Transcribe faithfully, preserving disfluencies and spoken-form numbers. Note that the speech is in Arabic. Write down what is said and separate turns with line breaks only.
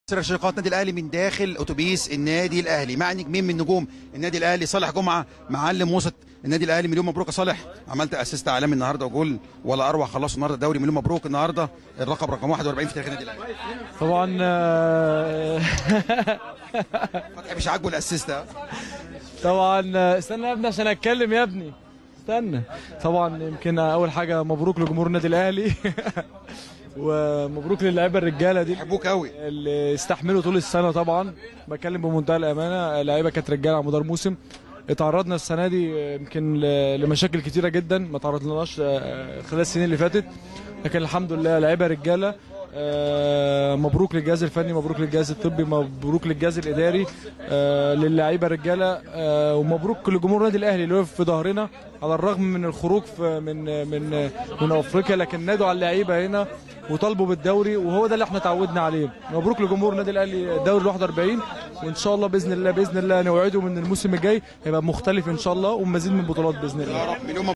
رشاقات النادي الاهلي من داخل اتوبيس النادي الاهلي مع نجمين من نجوم النادي الاهلي. صالح جمعه معلم وسط النادي الاهلي، مليون مبروك يا صالح، عملت اسيست عالمي النهارده وجول ولا اروع، خلصوا النهارده الدوري، مليون مبروك النهارده، الرقم رقم واحد وأربعين في تاريخ النادي الاهلي.
طبعا
فتحي مش عاجبه الاسيست.
طبعا استنى يا ابني عشان اتكلم يا ابني، استنى. طبعا يمكن اول حاجه مبروك لجمهور النادي الاهلي ومبروك للاعيبه الرجاله دي
بحبوك قوي
اللي استحملوا طول السنه. طبعا بتكلم بمنتهى الامانه، اللعيبه كانت رجاله على مدار موسم. اتعرضنا السنه دي يمكن لمشاكل كتيره جدا ما تعرضناش خلال السنين اللي فاتت، لكن الحمد لله لعيبه رجاله. مبروك للجهاز الفني، مبروك للجهاز الطبي، مبروك للجهاز الاداري، للاعيبه رجاله، ومبروك لجمهور النادي الاهلي اللي وقف في ظهرنا على الرغم من الخروج من من من افريقيا، لكن نادوا على اللعيبه هنا وطالبوا بالدوري، وهو ده اللي احنا تعودنا عليه. مبروك لجمهور النادي الاهلي الدوري ال واحد وأربعين، وان شاء الله باذن الله باذن الله نوعده من الموسم الجاي هيبقى مختلف ان شاء الله ومزيد من البطولات باذن الله.